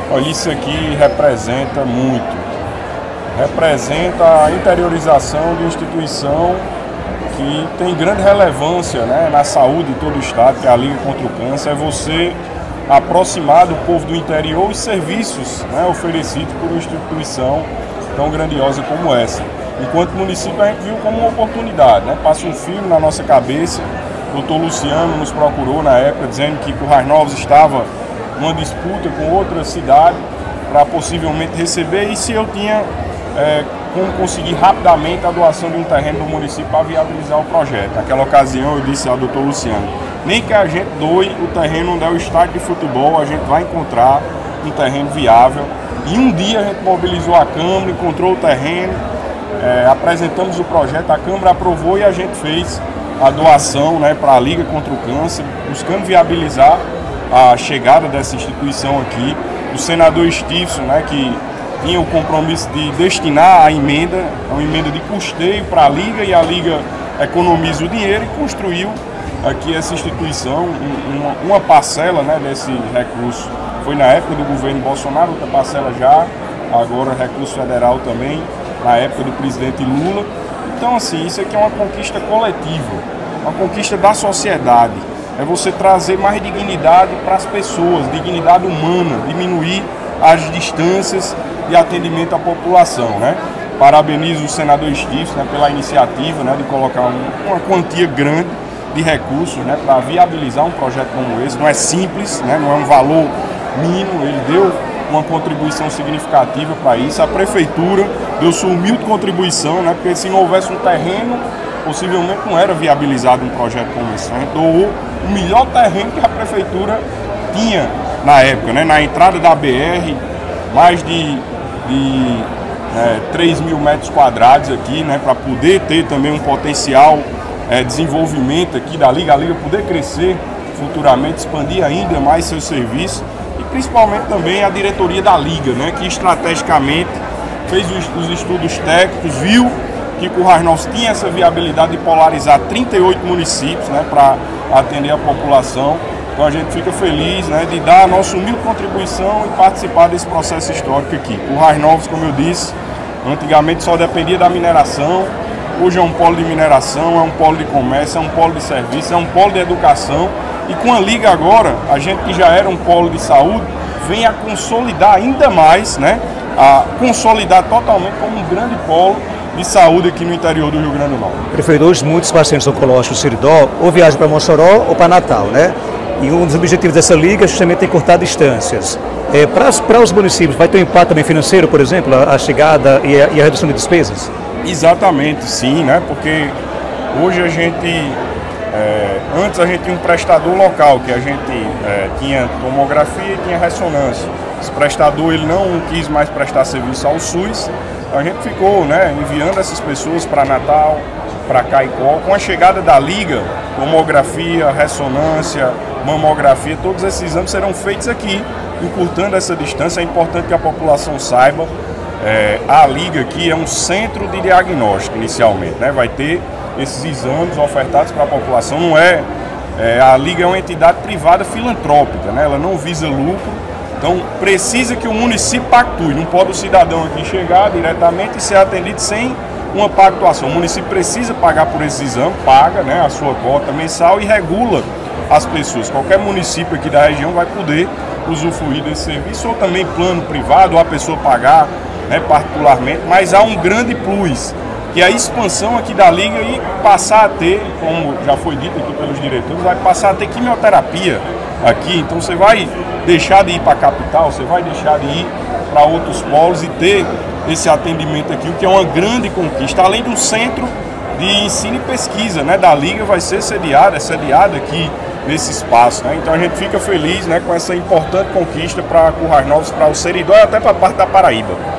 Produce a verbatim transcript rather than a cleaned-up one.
Olha, isso aqui representa muito. Representa a interiorização de uma instituição que tem grande relevância, né, na saúde de todo o estado, que é a Liga contra o Câncer. É você aproximar do povo do interior os serviços, né, oferecidos por uma instituição tão grandiosa como essa. Enquanto município, a gente viu como uma oportunidade, né? Passa um filme na nossa cabeça. O doutor Luciano nos procurou na época, dizendo que Currais Novos estava numa disputa com outra cidade para possivelmente receber, e se eu tinha é, como conseguir rapidamente a doação de um terreno do município para viabilizar o projeto. Naquela ocasião eu disse ao doutor Luciano, nem que a gente doe o terreno onde é o estádio de futebol, a gente vai encontrar um terreno viável. E um dia a gente mobilizou a Câmara, encontrou o terreno, é, apresentamos o projeto, a Câmara aprovou e a gente fez a doação, né, para a Liga contra o Câncer, buscando viabilizar a chegada dessa instituição aqui. O senador Stifson, né, que tinha o compromisso de destinar a emenda, uma emenda de custeio para a Liga, e a Liga economiza o dinheiro e construiu aqui essa instituição, uma, uma parcela, né, desse recurso. Foi na época do governo Bolsonaro, outra parcela já, agora recurso federal também, na época do presidente Lula. Então, assim, isso aqui é uma conquista coletiva, uma conquista da sociedade. É você trazer mais dignidade para as pessoas, dignidade humana, diminuir as distâncias de atendimento à população, né? Parabenizo o senador Stifson, né, pela iniciativa, né, de colocar um, uma quantia grande de recursos, né, para viabilizar um projeto como esse. Não é simples, né, não é um valor mínimo, ele deu uma contribuição significativa para isso. A prefeitura deu sua humilde contribuição, né, porque se não houvesse um terreno, possivelmente não era viabilizado um projeto como esse. A gente doou o melhor terreno que a prefeitura tinha na época, né, na entrada da B R, mais de, de é, três mil metros quadrados aqui, né, para poder ter também um potencial é, desenvolvimento aqui da Liga, a Liga poder crescer futuramente, expandir ainda mais seus serviços, e principalmente também a diretoria da Liga, né, que estrategicamente fez os, os estudos técnicos, viu que Currais Novos tinha essa viabilidade de polarizar trinta e oito municípios, né, para atender a população. Então a gente fica feliz, né, de dar a nossa humilde contribuição e participar desse processo histórico aqui. Currais Novos, como eu disse, antigamente só dependia da mineração, hoje é um polo de mineração, é um polo de comércio, é um polo de serviço, é um polo de educação, e com a Liga agora, a gente que já era um polo de saúde, vem a consolidar ainda mais, né, a consolidar totalmente como um grande polo de saúde aqui no interior do Rio Grande do Norte. Prefeito, hoje muitos pacientes oncológicos do Seridó ou viajam para Mossoró ou para Natal, né? E um dos objetivos dessa liga é justamente encurtar distâncias. É, para os municípios, vai ter um impacto também financeiro, por exemplo, a, a chegada e a, e a redução de despesas? Exatamente, sim, né? Porque hoje a gente, é, antes a gente tinha um prestador local, que a gente é, tinha tomografia e tinha ressonância. Esse prestador ele não quis mais prestar serviço ao SUS, a gente ficou, né, enviando essas pessoas para Natal, para Caicó. Com a chegada da Liga, tomografia, ressonância, mamografia, todos esses exames serão feitos aqui, encurtando essa distância. É importante que a população saiba, é, a Liga aqui é um centro de diagnóstico inicialmente, né? Vai ter esses exames ofertados para a população. Não é, é, a Liga é uma entidade privada filantrópica, né? Ela não visa lucro, então precisa que o município pactue. Não pode o cidadão aqui chegar diretamente e ser atendido sem uma pactuação. O município precisa pagar por esse exame, paga, né, a sua cota mensal e regula as pessoas. Qualquer município aqui da região vai poder usufruir desse serviço, ou também plano privado, ou a pessoa pagar, né, particularmente, mas há um grande plus, que é a expansão aqui da Liga e passar a ter, como já foi dito aqui pelos diretores, vai passar a ter quimioterapia aqui. Então você vai deixar de ir para a capital, você vai deixar de ir para outros polos e ter esse atendimento aqui, o que é uma grande conquista, além do centro de ensino e pesquisa, né, da Liga, vai ser sediada, é sediada aqui nesse espaço, né? Então a gente fica feliz, né, com essa importante conquista para Currais Novos, para o Seridó e até para a parte da Paraíba.